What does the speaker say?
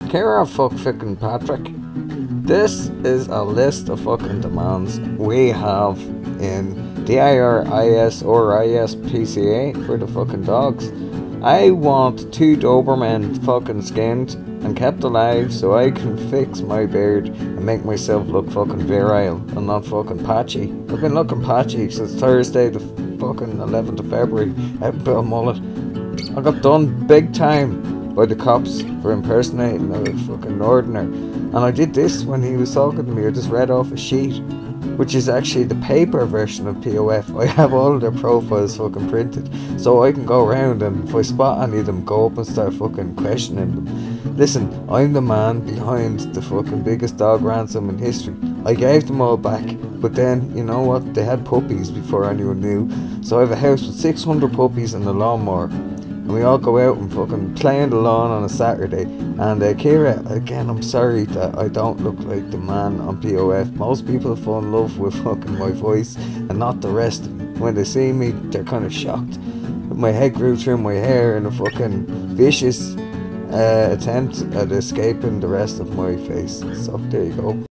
Kira fuck fucking Patrick. This is a list of fucking demands we have in DIRIS or ISPCA for the fucking dogs. I want 2 Dobermen fucking skinned and kept alive so I can fix my beard and make myself look fucking virile and not fucking patchy. I've been looking patchy since Thursday the fucking 11th of February out in Bill Mullet. I got done big time by the cops for impersonating a fucking northerner, and I did this when he was talking to me. I just read off a sheet, which is actually the paper version of POF. I have all of their profiles fucking printed, so I can go around and if I spot any of them, go up and start fucking questioning them. Listen, I'm the man behind the fucking biggest dog ransom in history. I gave them all back, but then, you know what, they had puppies before anyone knew, so I have a house with 600 puppies and a lawnmower. And we all go out and fucking play on the lawn on a Saturday. And Kira, again, I'm sorry that I don't look like the man on POF. Most people fall in love with fucking my voice and not the rest of me. When they see me, they're kind of shocked. My head grew through my hair in a fucking vicious attempt at escaping the rest of my face. So there you go.